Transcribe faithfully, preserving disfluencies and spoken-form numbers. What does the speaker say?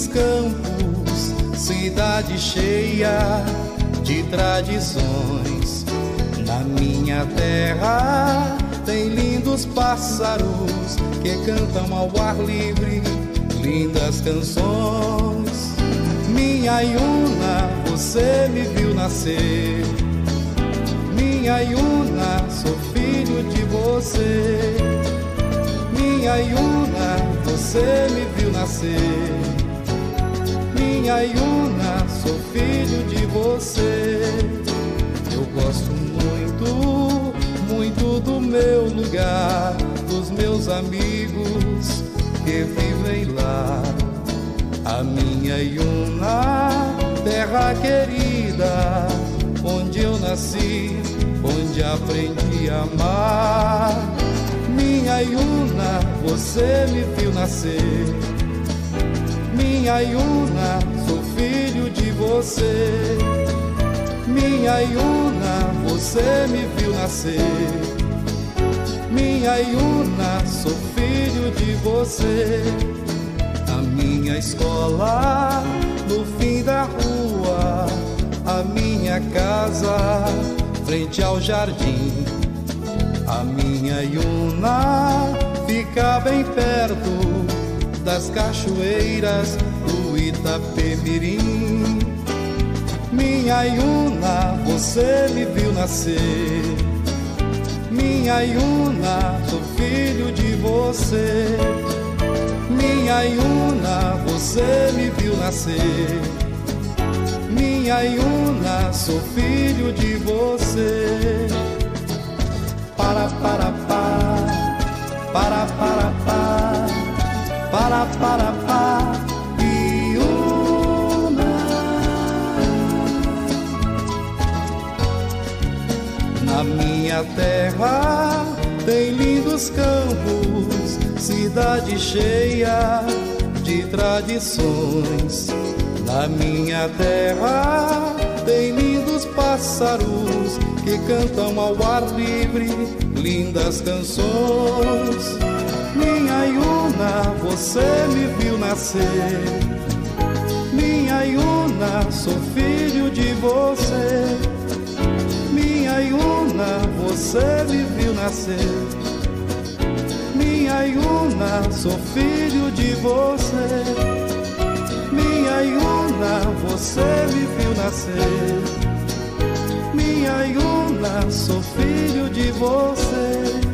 campos, cidade cheia de tradições. Na minha terra tem lindos pássaros que cantam ao ar livre lindas canções. Minha Iuna, você me viu nascer. Minha Iuna, sou filho de você. Minha Iuna, você me viu nascer. Minha Iuna, sou filho de você. Eu gosto muito, muito do meu lugar, dos meus amigos que vivem lá. A minha Iuna, terra querida, onde eu nasci, onde aprendi a amar. Minha Iuna, você me viu nascer. Minha Iuna, sou filho de você. Minha Iuna, você me viu nascer. Minha Iuna, sou filho de você. A minha escola no fim da rua, a minha casa frente ao jardim. A minha Iuna fica bem perto das cachoeiras do Itapemirim. Minha Iuna, você me viu nascer. Minha Iuna, sou filho de você. Minha Iuna, você me viu nascer. Minha Iuna, sou filho de você. Para, para, para, para, para, para, para, para, para, Iuna. Na minha terra tem lindos campos, cidade cheia de tradições. Na minha terra tem lindos pássaros que cantam ao ar livre lindas canções. Minha Iuna, você me viu nascer. Minha Iuna, sou filho de você. Minha Iuna, você me viu nascer. Minha Iuna, sou filho de você. Minha Iuna, você me viu nascer. Minha Iuna, sou filho de você.